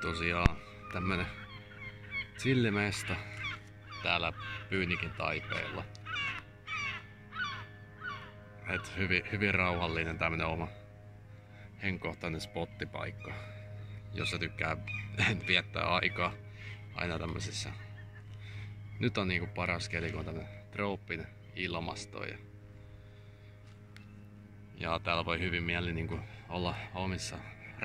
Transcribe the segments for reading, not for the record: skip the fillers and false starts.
Tosiaan tämmönen chillimesta täällä Pyynikin Taipeella. Et hyvin rauhallinen tämmönen oma henkkohtainen spottipaikka, jossa tykkää viettää aikaa aina tämmöisissä. Nyt on niinku paras keli, kun on tämmönen trooppinen ilmasto ja täällä voi hyvin mieli niinku olla omissa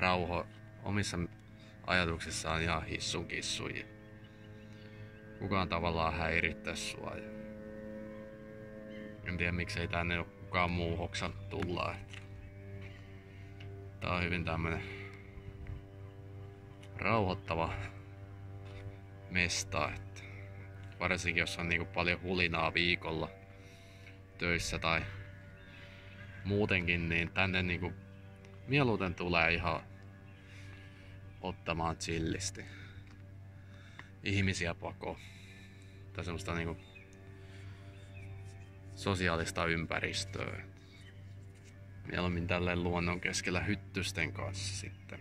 ajatuksissaan ihan hissun kissuja. Kukaan tavallaan häirittää sua. En tiedä miksei tänne ole kukaan muu hoksannut tulla. Tää on hyvin tämmönen rauhoittava mesta. Varsinkin jos on niinku paljon hulinaa viikolla töissä tai muutenkin, niin tänne niinku mieluiten tulee ihan ottamaan chillisti ihmisiä pakoon. Tai semmoista niinku sosiaalista ympäristöä. Mieluummin tälleen luonnon keskellä hyttysten kanssa sitten.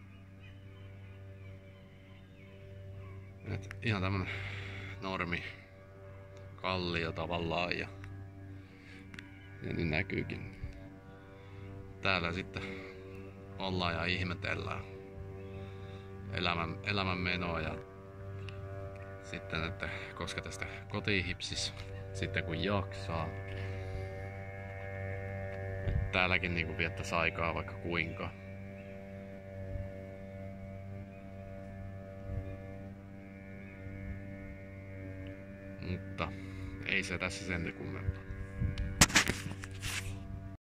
Et ihan tämmönen normi kallio tavallaan ja niin näkyykin. Täällä sitten ollaan ja ihmetellään elämän menoa ja sitten, että koska tästä kotiin hipsis sitten kun jaksaa. Et täälläkin niinku viettäisi aikaa vaikka kuinka. Mutta ei se tässä sen kummempaa.